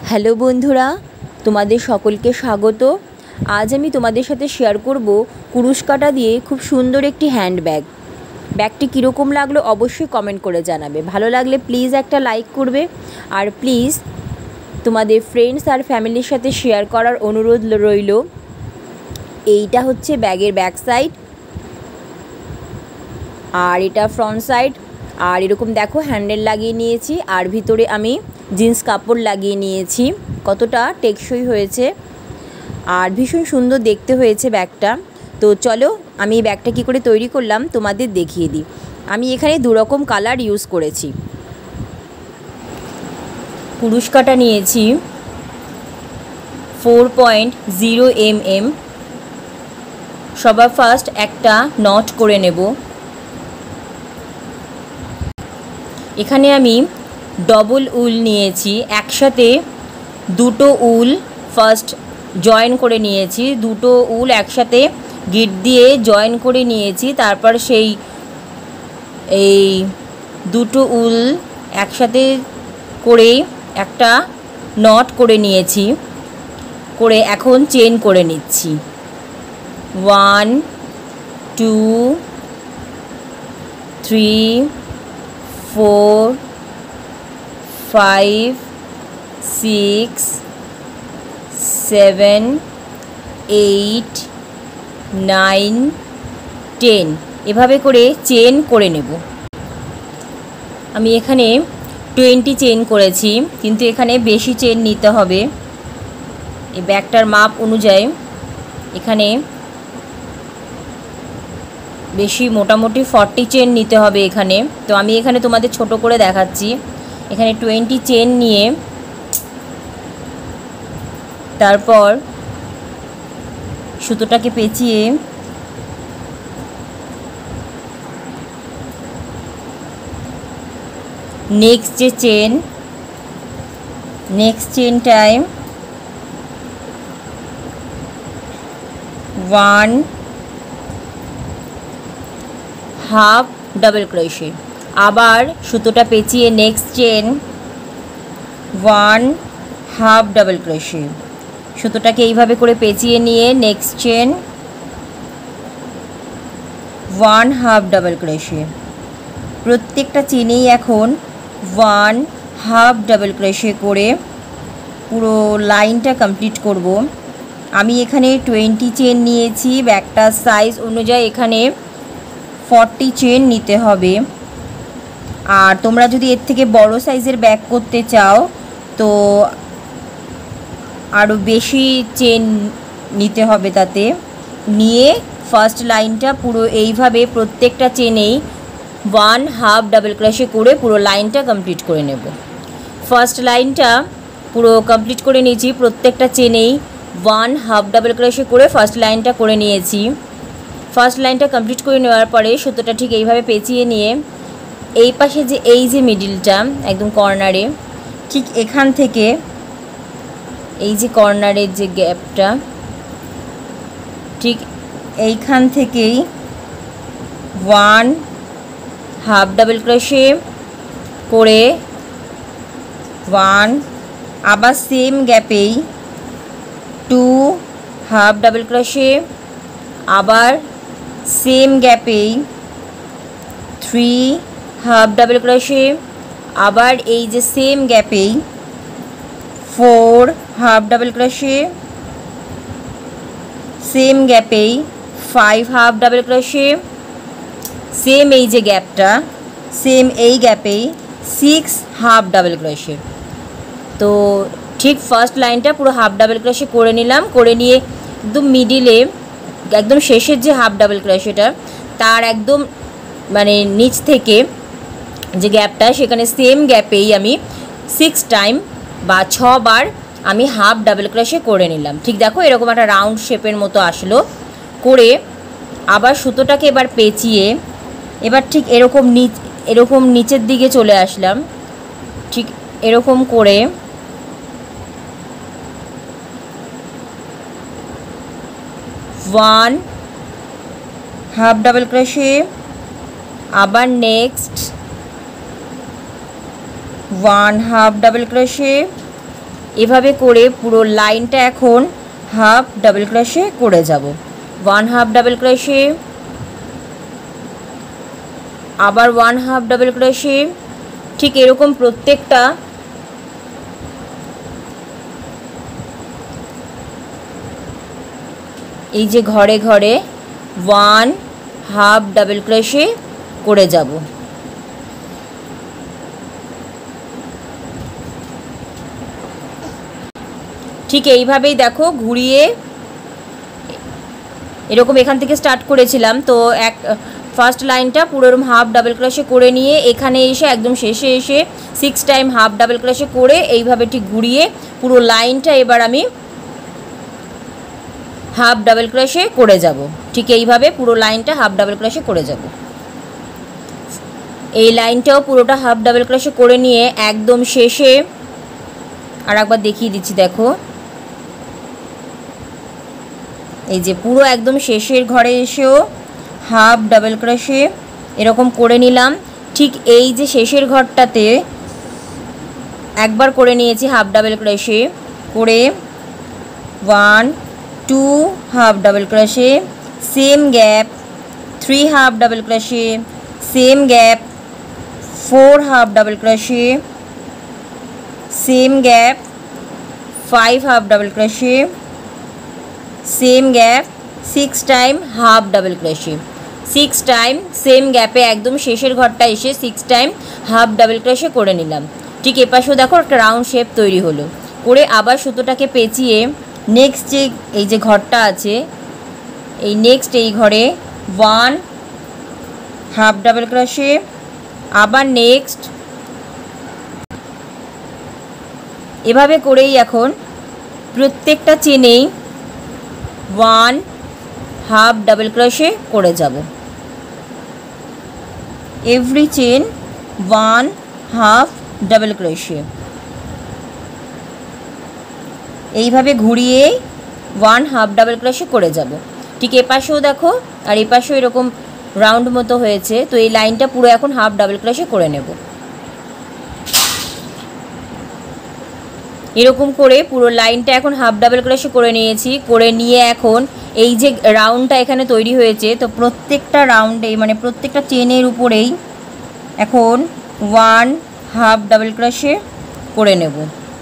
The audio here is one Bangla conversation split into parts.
হ্যালো বন্ধুরা, তোমাদের সকলকে স্বাগত। আজ আমি তোমাদের সাথে শেয়ার করব কুরুশ কাঁটা দিয়ে খুব সুন্দর একটি হ্যান্ডব্যাগ। ব্যাগটি কীরকম লাগলো অবশ্যই কমেন্ট করে জানাবে। ভালো লাগলে প্লিজ একটা লাইক করবে, আর প্লিজ তোমাদের ফ্রেন্ডস আর ফ্যামিলির সাথে শেয়ার করার অনুরোধ রইল। এইটা হচ্ছে ব্যাগের ব্যাক সাইড, আর এটা ফ্রন্ট সাইড। আর এরকম দেখো হ্যান্ডেল লাগিয়ে নিয়েছি, আর ভিতরে আমি জিন্স কাপড় লাগিয়ে নিয়েছি। কতটা টেকসই হয়েছে আর ভীষণ সুন্দর দেখতে হয়েছে ব্যাগটা। তো চলো আমি এই ব্যাগটা কী করে তৈরি করলাম তোমাদের দেখিয়ে দিই। আমি এখানে দুরকম কালার ইউজ করেছি। কুরুশ কাঁটা নিয়েছি 4.0 mm। সবার ফার্স্ট একটা নট করে নেব। এখানে আমি ডবল উল নিয়েছি, একসাথে দুটো উল ফার্স্ট জয়েন করে নিয়েছি। দুটো উল একসাথে গিট দিয়ে জয়েন করে নিয়েছি। তারপর এই দুটো উল একসাথে করে একটা নট করে নিয়েছি, করে এখন চেন করে নিচ্ছি। 1 2 3 4 5 6 7 8 9 10 এভাবে করে চেন করে নেব। আমি এখানে 20 চেন করেছি, কিন্তু এখানে বেশি চেন নিতে হবে এই ব্যাগটার মাপ অনুযায়ী। এখানে বেশি মোটামুটি 40 চেন নিতে হবে এখানে। তো আমি এখানে তোমাদের ছোট করে দেখাচ্ছি। এখানে 20 চেন নিয়ে তারপর সুতোটাকে পেঁচিয়ে নেক্সট চেনটায় 1 হাফ ডাবল ক্রোশে, আবার সুতোটা পেঁচিয়ে next chain 1 half double crochet. সুতোটাকে এইভাবে করে পেঁচিয়ে নিয়ে next chain 1 half double crochet. প্রত্যেকটা চেনেই এখন 1 হাফ ডাবল ক্রোশে করে পুরো লাইনটা কমপ্লিট করব। আমি এখানে 20 চেন নিয়েছি, ব্যাগটার সাইজ অনুযায়ী এখানে 40 চেন নিতে হবে। আর তোমরা যদি এর থেকে বড় সাইজের ব্যাগ করতে চাও তো আরও বেশি চেন নিতে হবে। তাতে নিয়ে ফার্স্ট লাইনটা পুরো এইভাবে প্রত্যেকটা চেনেই 1 হাফ ডাবল ক্রোশে করে পুরো লাইনটা কমপ্লিট করে নেব। ফার্স্ট লাইনটা পুরো কমপ্লিট করে নিয়েছি, প্রত্যেকটা চেনেই 1 হাফ ডাবল ক্রোশে করে ফার্স্ট লাইনটা করে নিয়েছি। ফার্স্ট লাইনটা কমপ্লিট করে নেওয়ার পরে সুতোটা ঠিক এইভাবে পেঁচিয়ে নিয়ে এই পাশে এই যে মিডিলটা একদম কর্নারে, ঠিক এখান থেকে এই যে কর্নারের যে গ্যাপটা, ঠিক এইখান থেকেই 1 হাফ ডাবল ক্রোশে করে 1, আবার সেম গ্যাপেই 2 হাফ ডাবল ক্রোশে, আবার সেম গ্যাপেই 3 হাফ ডাবল ক্রোশে, আবার এই যে সেম গ্যাপেই 4 হাফ ডাবল ক্রোশে, সেম গ্যাপেই 5 হাফ ডাবল ক্রোশে, সেম এই যে গ্যাপটা সেম এই গ্যাপেই 6 হাফ ডাবল ক্রোশে। তো ঠিক ফার্স্ট লাইনটা পুরো হাফ ডাবল ক্রোশে করে নিলাম। করে নিয়ে একদম মিডিলে একদম শেষের যে হাফ ডাবল ক্রোশেটা তার একদম মানে নিচ থেকে যে গ্যাপটা সেখানে সেম গ্যাপেই আমি 6 টাইম বা 6 বার আমি হাফ ডাবল ক্রোশে করে নিলাম। ঠিক দেখো এরকম একটা রাউন্ড শেপের মতো আসলো। করে আবার সুতোটাকে এবার পেঁচিয়ে এবার ঠিক এরকম নিচের দিকে চলে আসলাম। ঠিক এরকম করে 1 হাফ ডাবল ক্রোশে, আবার নেক্সট 1 হাফ ডাবল ক্রোশে, এভাবে করে পুরো লাইনটা এখন হাফ ডাবল ক্রোশে করে যাব। 1 হাফ ডাবল ক্রোশে, আবার 1 হাফ ডাবল ক্রোশে, ঠিক এরকম প্রত্যেকটা এই যে ঘরে ঘরে 1 হাফ ডাবল ক্রোশে করে যাব। ঠিক এইভাবেই দেখো ঘুরিয়ে এরকম এখান থেকে স্টার্ট করেছিলাম, তো ফার্স্ট লাইনটা পুরো এরকম হাফ ডাবল ক্রোশে করে নিয়ে এখানে এসে একদম শেষে এসে 6 টাইম হাফ ডাবল ক্রোশে করে এইভাবে ঠিক ঘুরিয়ে পুরো লাইনটা এবার আমি হাফ ডাবল ক্রোশে করে যাব। ঠিক এইভাবে পুরো লাইনটা হাফ ডাবল ক্রোশে করে যাব। এই লাইনটাও পুরোটা হাফ ডাবল ক্রোশে করে নিয়ে একদম শেষে আর একবার দেখিয়ে দিচ্ছি, দেখো এই যে পুরো একদম শেষের ঘরে এসেও হাফ ডাবল ক্রোশে এরকম করে নিলাম। ঠিক এই যে শেষের ঘরটাতে একবার করে নিয়েছি হাফ ডাবল ক্রোশে করে 1 2 half double crochet, same gap 3 half double crochet, same gap 4 half double crochet, same gap 5 half double crochet, same gap 6 time half double crochet. 6 time same গ্যাপে একদম শেষের ঘরটা এসে 6 টাইম হাফ ডাবল ক্রোশে করে নিলাম। ঠিক এপাশেও দেখো একটা রাউন্ড শেপ তৈরি হলো। করে আবার সুতোটাকে পেঁচিয়ে নেক্সট যে এই যে ঘরটা আছে এই নেক্সট এই ঘরে 1 হাফ ডাবল ক্রোশে, আবার নেক্সট, এভাবে করেই এখন প্রত্যেকটা চেনেই 1 হাফ ডাবল ক্রোশে করে যাব। Every chain 1 half double crochet. এইভাবে ঘুরিয়ে 1 হাফ ডাবল ক্রোশে করে যাব। ঠিক এপাশেও দেখো আর এপাশেও এরকম রাউন্ড মতো হয়েছে, তো এই লাইনটা পুরো এখন হাফ ডাবল ক্রোশে করে নেব। এরকম করে পুরো লাইনটা এখন হাফ ডাবল ক্রোশে করে নিয়েছি। করে নিয়ে এখন এই যে রাউন্ডটা এখানে তৈরি হয়েছে, তো প্রত্যেকটা রাউন্ডে মানে প্রত্যেকটা চেনের উপরেই এখন 1 হাফ ডাবল ক্রোশে করে নেব।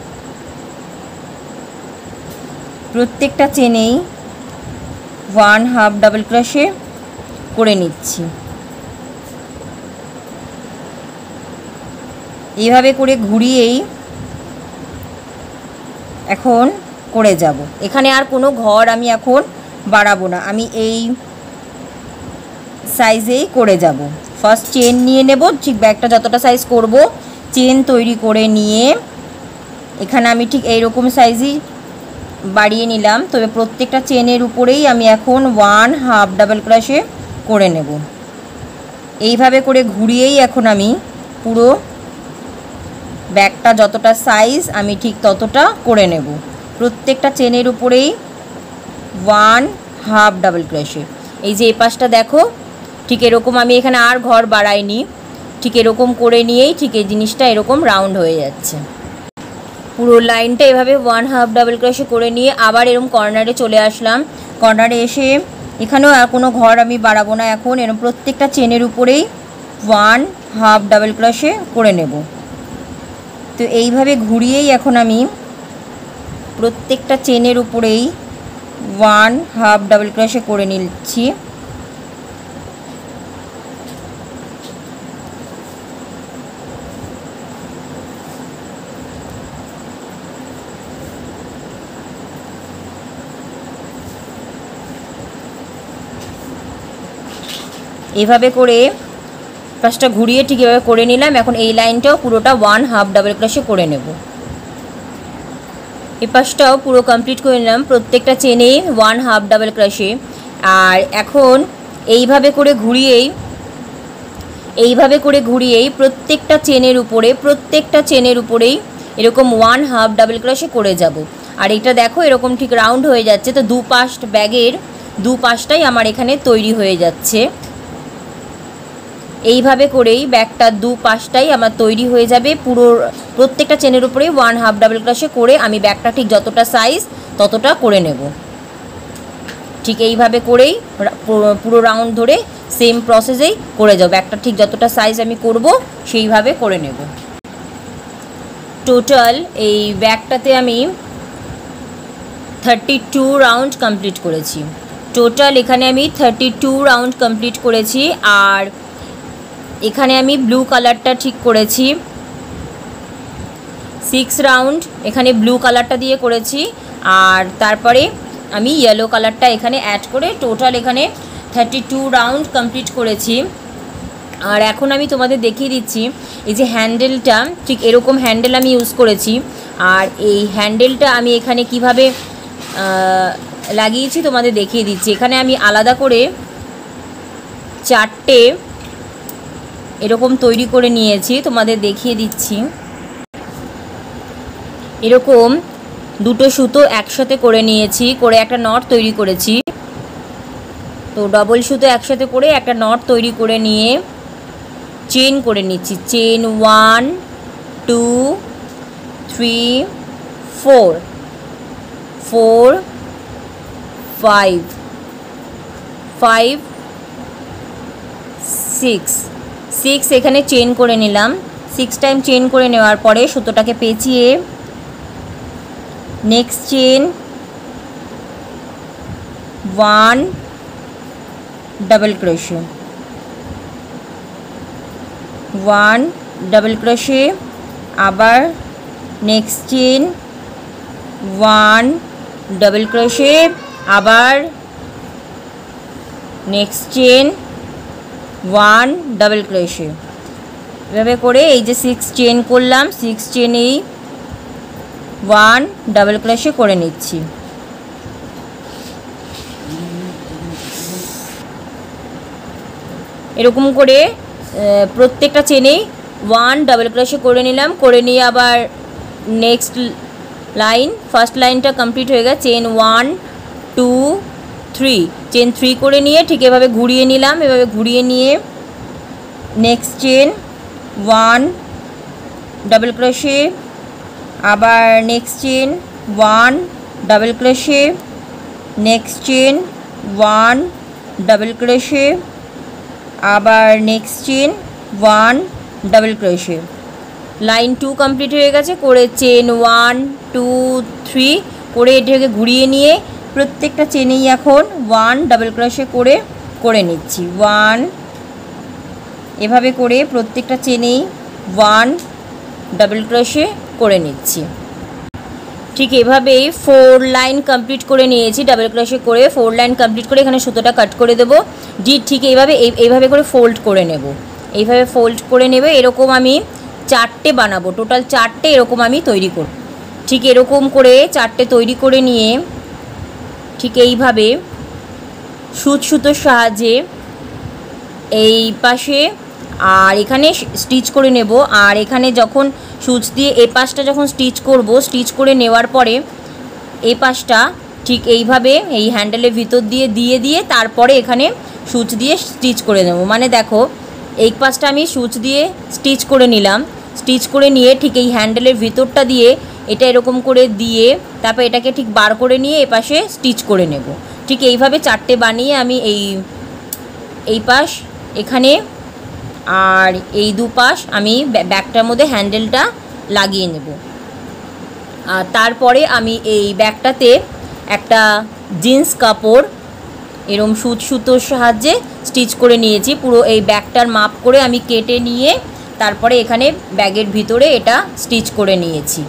প্রত্যেকটা চেনেই 1 হাফ ডাবল ক্রোশে করে নিচ্ছি। এইভাবে করে ঘুরিয়েই এখন করে যাব। এখানে আর কোনো ঘর আমি এখন বাড়াবো না, আমি এই সাইজেই করে যাব। ফার্স্ট চেন নিয়ে নেব, ঠিক ব্যাগটা যতটা সাইজ করব চেন তৈরি করে নিয়ে এখানে আমি ঠিক এইরকম সাইজই বাড়িয়ে নিলাম। তবে প্রত্যেকটা চেনের উপরেই আমি এখন 1 হাফ ডাবল ক্রোশে করে নেব। এইভাবে করে ঘুরিয়েই এখন আমি পুরো ব্যাগটা যতটা সাইজ আমি ঠিক ততটা করে নেব। প্রত্যেকটা চেনের উপরেই 1 হাফ ডাবল ক্রোশে। এই যে এই পাশটা দেখো ঠিক এরকম আমি এখানে আর ঘর বাড়াইনি, ঠিক এরকম করে নিয়েই ঠিক এই জিনিসটা এরকম রাউন্ড হয়ে যাচ্ছে। পুরো লাইনটা এভাবে 1 হাফ ডাবল ক্রোশে করে নিয়ে আবার এরকম কর্নারে চলে আসলাম। কর্নারে এসে এখানেও আর কোনো ঘর আমি বাড়াবো না, এখন এরকম প্রত্যেকটা চেনের উপরেই 1 হাফ ডাবল ক্রোশে করে নেব। তো এইভাবে ঘুরিয়েই এখন আমি প্রত্যেকটা চেনের উপরেই 1 হাফ ডাবল ক্রোশে করে নিচ্ছি। এভাবে করে পাশটা ঘুরিয়ে ঠিক এভাবে করে নিলাম। এখন এই লাইনটাও পুরোটা 1 হাফ ডাবল ক্রোশে করে নেব। এই পাশটাও পুরো কমপ্লিট করে নিলাম প্রত্যেকটা চেনে 1 হাফ ডাবল ক্রোশে। আর এখন এইভাবে করে ঘুরিয়েই প্রত্যেকটা চেনের উপরেই এরকম 1 হাফ ডাবল ক্রোশে করে যাব। আর এটা দেখো এরকম ঠিক রাউন্ড হয়ে যাচ্ছে, তো ব্যাগের দু পাশটাই আমার এখানে তৈরি হয়ে যাচ্ছে। এইভাবে করেই ব্যাগটার দুপাশটাই আমার তৈরি হয়ে যাবে। পুরো প্রত্যেকটা চেনের উপরে 1/2 ডাবল ক্রোশে করে আমি ব্যাগটা ঠিক যতটা সাইজ ততটা করে নেব। ঠিক এইভাবে করেই পুরো রাউন্ড ধরে সেম প্রসেসেই করে যাও। ব্যাগটা ঠিক যতটা সাইজ আমি করব সেইভাবে করে নেব। টোটাল এই ব্যাগটাতে আমি 32 রাউন্ড কমপ্লিট করেছি। টোটাল এখানে আমি 32 রাউন্ড কমপ্লিট করেছি। আর এখানে আমি ব্লু কালারটা ঠিক করেছি 6 রাউন্ড, এখানে ব্লু কালারটা দিয়ে করেছি। আর তারপরে আমি ইয়েলো কালারটা এখানে অ্যাড করে টোটাল এখানে 32 রাউন্ড কমপ্লিট করেছি। আর এখন আমি তোমাদের দেখিয়ে দিচ্ছি এই যে হ্যান্ডেলটা, ঠিক এরকম হ্যান্ডেল আমি ইউজ করেছি। আর এই হ্যান্ডেলটা আমি এখানে কিভাবে লাগিয়েছি তোমাদের দেখিয়ে দিচ্ছি। এখানে আমি আলাদা করে 4টে এরকম তৈরি করে নিয়েছি, তোমাদের দেখিয়ে দিচ্ছি। এরকম 2টো সুতো একসাথে করে নিয়েছি, করে একটা নট তৈরি করেছি। তো ডবল সুতো একসাথে করে একটা নট তৈরি করে নিয়ে চেন করে নিচ্ছি। চেন 1 2 3 4 4 5 5 6 6 এখানে চেন করে নিলাম। 6 টাইম চেন করে নেওয়ার পরে সুতোটাকে পেঁচিয়ে next chain 1 double crochet 1 double crochet, আবার নেক্সট চেন 1 ডাবল ক্রোশে, আবার নেক্সট চেন 1 ডাবল ক্রোশে। এভাবে করে এই যে 6 চেন করলাম, 6 চেনেই 1 ডাবল ক্রোশে করে নিচ্ছি। এরকম করে প্রত্যেকটা চেনেই 1 ডাবল ক্রোশে করে নিলাম। করে নিয়ে আবার নেক্সট লাইন, ফার্স্ট লাইনটা কমপ্লিট হয়ে গেছে। চেন 1 2 3 চেন 3 করে নিয়ে ঠিক এভাবে ঘুরিয়ে নিলাম। এভাবে ঘুরিয়ে নিয়ে নেক্সট চেন 1 ডাবল ক্রোশে, আবার next chain 1 double crochet, next chain 1 double crochet, আবার next chain 1 double crochet. Line 2 complete হয়ে গেছে। করে চেন 1 2 3 করে এটাকে ঘুরিয়ে নিয়ে প্রত্যেকটা চেনেই এখন 1 ডাবল ক্রোশে করে নিচ্ছি। 1 এভাবে করে প্রত্যেকটা চেনেই 1 ডাবল ক্রোশে করে নিচ্ছি। ঠিক এভাবেই 4 লাইন কমপ্লিট করে নিয়েছি। ডাবল ক্রোশে করে 4 লাইন কমপ্লিট করে এখানে সুতোটা কাট করে দেবো। ঠিক এইভাবে করে ফোল্ড করে নেব। এইভাবে ফোল্ড করে নেবে। এরকম আমি 4টে বানাবো, টোটাল 4টে এরকম আমি তৈরি করব। ঠিক এরকম করে 4টে তৈরি করে নিয়ে ঠিক এইভাবে সুতোর সাহায্যে এই পাশে আর এখানে স্টিচ করে নেব। আর এখানে যখন সুচ দিয়ে এই পাশটা যখন স্টিচ করব, স্টিচ করে নেওয়ার পরে এই পাশটা ঠিক এইভাবে এই হ্যান্ডেলের ভিতর দিয়ে দিয়ে তারপরে এখানে সুচ দিয়ে স্টিচ করে নেব। মানে দেখো এই পাশটা আমি সুচ দিয়ে স্টিচ করে নিলাম। স্টিচ করে নিয়ে ঠিক এই হ্যান্ডেলের ভিতরটা দিয়ে এটা এরকম করে দিয়ে তারপর এটাকে ঠিক বার করে নিয়ে এ পাশে স্টিচ করে নেব। ঠিক এইভাবে 4টে বানিয়ে আমি এই পাশ এখানে আর এই দুপাশ আমি ব্যাগটার মধ্যে হ্যান্ডেলটা লাগিয়ে নেব। আর তারপরে আমি এই ব্যাগটাতে একটা জিন্স কাপড় এরম সুতোর সাহায্যে স্টিচ করে নিয়েছি। পুরো এই ব্যাগটার মাপ করে আমি কেটে নিয়ে তারপরে এখানে ব্যাগের ভিতরে এটা স্টিচ করে নিয়েছি।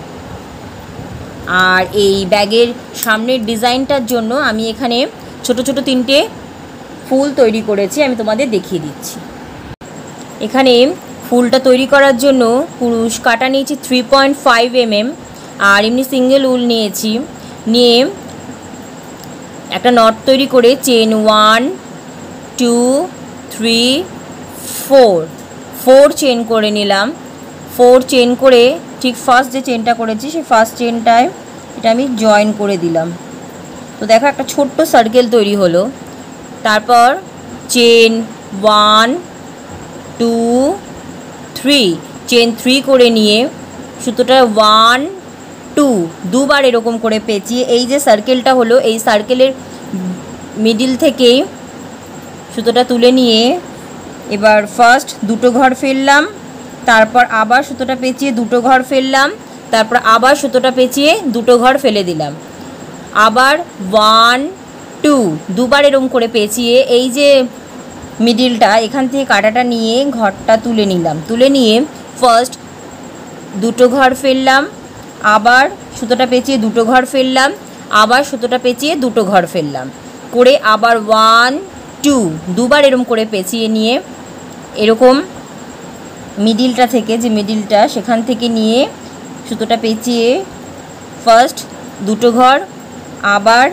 আর এই ব্যাগের সামনের ডিজাইনটার জন্য আমি এখানে ছোট ছোট 3টে ফুল তৈরি করেছি, আমি তোমাদের দেখিয়ে দিচ্ছি। এখানে ফুলটা তৈরি করার জন্য কুরুশ কাটা নিয়েছি 3.5 mm আর এমনি সিঙ্গেল উল নিয়েছি। নিয়ে একটা নট তৈরি করে চেন 1 2 3 4 চেন করে নিলাম। 4 চেন করে ঠিক ফার্স্ট যে চেনটা করেছি সেই ফার্স্ট চেনটায় এটা আমি জয়েন করে দিলাম। তো দেখো একটা ছোট্ট সার্কেল তৈরি হলো। তারপর চেন 1 2 3 চেন 3 করে নিয়ে সুতোটা 1 2 দুবার এরকম করে পেঁচিয়ে এই যে সার্কেলটা হলো এই সার্কেলের মিডিল থেকেই সুতোটা তুলে নিয়ে এবার ফার্স্ট দুটো ঘর ফেললাম, তারপর আবার সুতোটা পেঁচিয়ে দুটো ঘর ফেললাম, তারপর আবার সুতোটা পেঁচিয়ে দুটো ঘর ফেলে দিলাম, আবার 1 2 দুবার এরকম করে পেঁচিয়ে এই যে মিডিলটা এখান থেকে কাটাটা নিয়ে ঘরটা তুলে নিলাম, তুলে নিয়ে ফার্স্ট দুটো ঘর ফেললাম, আবার সুতোটা পেঁচিয়ে দুটো ঘর ফেললাম, আবার সুতোটা পেঁচিয়ে দুটো ঘর ফেললাম করে আবার 1 2 দুবার এরকম করে পেঁচিয়ে নিয়ে এরকম মিডিলটা থেকে যে মিডিলটা সেখান থেকে নিয়ে সুতোটা পেঁচিয়ে ফার্স্ট দুটো ঘর, আবার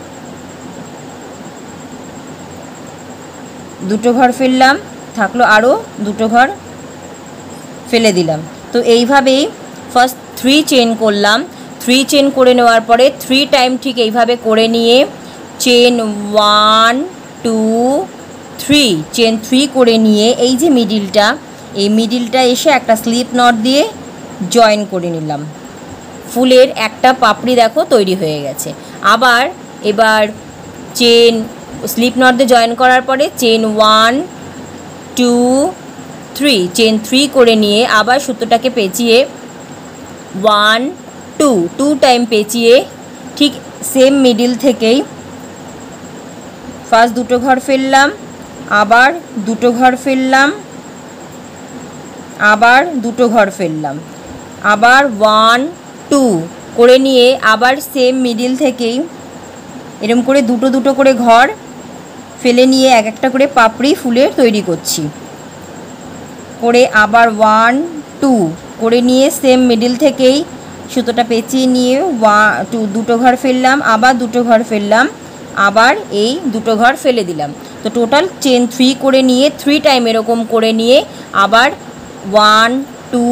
দুটো ঘর ফেললাম, থাকলো আরও দুটো ঘর ফেলে দিলাম। তো এইভাবেই ফার্স্ট 3 চেন করলাম, 3 চেন করে নেওয়ার পরে 3 টাইম ঠিক এইভাবে করে নিয়ে চেন 1 2 3 চেন 3 করে নিয়ে এই যে মিডিলটা এই মিডিলটা এসে একটা স্লিপ নট দিয়ে জয়েন করে নিলাম, ফুলের একটা পাপড়ি দেখো তৈরি হয়ে গেছে। আবার এবার চেন স্লিপ নট দিয়ে জয়েন করার পরে চেন 1 2 3 চেন 3 করে নিয়ে আবার সুতোটাকে পেঁচিয়ে 1 2 2 টাইম পেঁচিয়ে ঠিক সেম মিডিল থেকেই ফার্স্ট দুটো ঘর ফেললাম, আবার দুটো ঘর ফেললাম, আবার দুটো ঘর ফেললাম, আবার 1 2 করে নিয়ে আবার সেম মিডিল থেকেই এরকম করে দুটো দুটো করে ঘর ফেলে নিয়ে এক একটা করে পাপড়ি ফুলের তৈরি করছি, করে আবার 1 2 করে নিয়ে সেম মিডিল থেকেই সুতোটা পেঁচিয়ে নিয়ে দুটো ঘর ফেললাম, আবার দুটো ঘর ফেললাম, আবার এই দুটো ঘর ফেলে দিলাম। তো টোটাল চেন 3 করে নিয়ে 3 টাইম এরকম করে নিয়ে আবার 1 2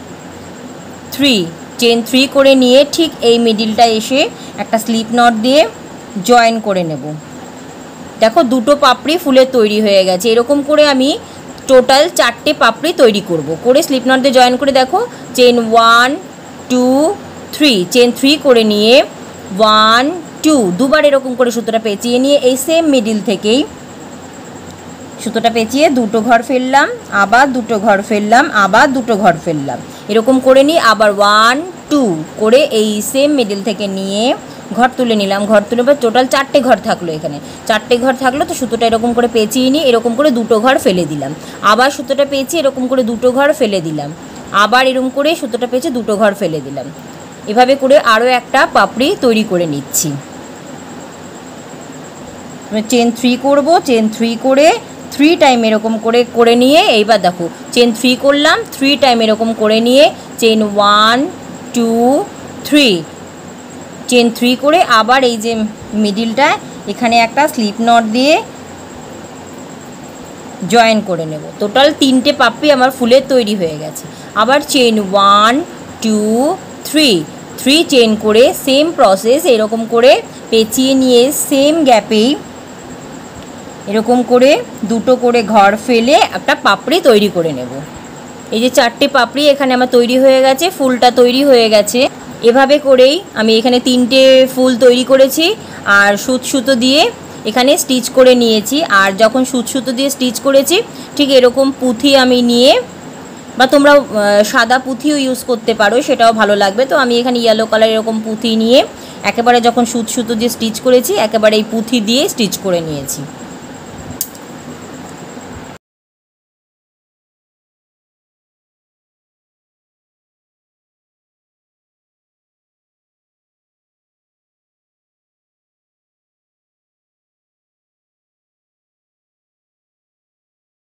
3 চেন 3 করে নিয়ে ঠিক এই মিডিলটা এসে একটা স্লিপ নট দিয়ে জয়েন করে নেব। দেখো দুটো পাপড়ি ফুলের তৈরি হয়ে গেছে। এরকম করে আমি টোটাল 4টে পাপড়ি তৈরি করব, করে স্লিপ নট দিয়ে জয়েন করে দেখো চেন 1 2 3 চেন 3 করে নিয়ে 1 2 দুবার এরকম করে সুতোটা পেঁচিয়ে নিয়ে এই সেম মিডিল থেকেই সুতোটা পেঁচিয়ে দুটো ঘর ফেললাম, আবার দুটো ঘর ফেললাম, আবার দুটো ঘর ফেললাম, এরকম করে নিয়ে আবার 1 2 করে এই সেম মিডিল থেকে নিয়ে ঘর তুলে নিলাম। ঘর তুলে টোটাল 4টে ঘর থাকলো, এখানে 4টে ঘর থাকলো। তো সুতোটা এরকম করে পেঁচিয়ে নিয়ে এরকম করে দুটো ঘর ফেলে দিলাম, আবার সুতোটা পেঁচিয়ে এরকম করে দুটো ঘর ফেলে দিলাম, আবার এরকম করে সুতোটা পেঁচিয়ে দুটো ঘর ফেলে দিলাম। এভাবে করে আরও একটা পাপড়ি তৈরি করে নিচ্ছি। চেন 3 করব, চেন 3 করে 3 টাইম এরকম করে করে নিয়ে এইবার দেখো চেন 3 করলাম, 3 টাইম এরকম করে নিয়ে চেন 1 2 3 চেন 3 করে আবার এই যে মিডিলটা এখানে একটা স্লিপ নট দিয়ে জয়েন করে নেব। টোটাল 3টে পাপড়ি আমার ফুলের তৈরি হয়ে গেছে। আবার চেন 1 2 3 3 চেন করে সেম প্রসেস এরকম করে পেঁচিয়ে নিয়ে সেম গ্যাপেই এরকম করে দুটো করে ঘর ফেলে একটা পাপড়ি তৈরি করে নেব। এই যে 4টে পাপড়ি এখানে আমার তৈরি হয়ে গেছে, ফুলটা তৈরি হয়ে গেছে। এভাবে করেই আমি এখানে 3টে ফুল তৈরি করেছি আর সুতো দিয়ে এখানে স্টিচ করে নিয়েছি। আর যখন সুতো দিয়ে স্টিচ করেছি ঠিক এরকম পুঁথি আমি নিয়ে, বা তোমরা সাদা পুঁথিও ইউজ করতে পারো, সেটাও ভালো লাগবে। তো আমি এখানে ইয়েলো কালার এরকম পুঁথি নিয়ে একেবারে যখন সুতো দিয়ে স্টিচ করেছি একেবারে এই পুঁথি দিয়ে স্টিচ করে নিয়েছি।